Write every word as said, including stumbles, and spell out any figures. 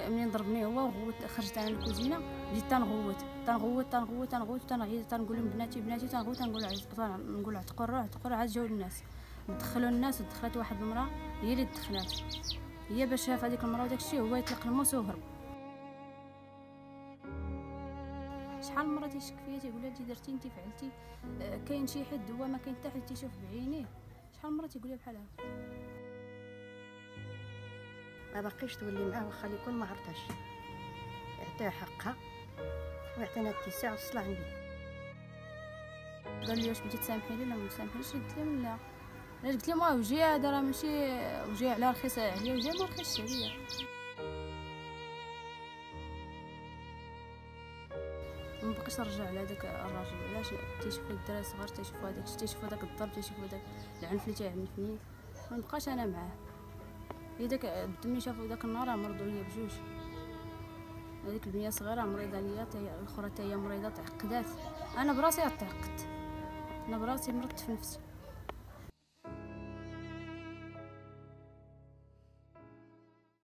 منين ضربني هو وغوت خرجت انا للكوزينه بديت تنغوت تنغوت تنغوت تنغوت تنعيط تنقول لهم بناتي بناتي تنغوت تنقول نقول عتقوا الروح عتقوا الروح. عاد جاو الناس دخلوا الناس ودخلت واحد المراه هي اللي دخلات هي باش شاف هذيك المراه وداك الشيء هو يطلق الموس وهرب. شحال مرة تيشك فيا تيقول لها انت درتي انت فعلتي آه كاين شي حد هو ما كاين حتى حد تيشوف بعينيه. شحال مرة تيقول لها بحال هكا. ما باقيش تولي معاه واخا يكون ما عرفتهاش يعطيها حقها ويعطينا الاتساع والصلاح عندي. قال لي واش بغيتي تسامحي لي ولا ما تسامحيش؟ قلت لهم لا. علاش؟ قلت لهم واه وجيه هذا راه ماشي وجيه على رخيص عليا وجيه ما رخيصش عليا. ما بقيتش نرجع على داك الراجل. علاش؟ تيشوفوا الدراري الصغار تيشوفوا هذاك الشيء تيشوفوا داك الضرب تيشوفوا داك العنف اللي تيعنفني ما نبقاش انا معاه. هي داك بدمي شافوا داك النهار مرضوا ليا بجوج. هذيك البنيه صغيره مريضه ليا الاخرى حتى هي مريضه تعقدات. انا براسي تعقدت انا براسي مرضت في نفسي.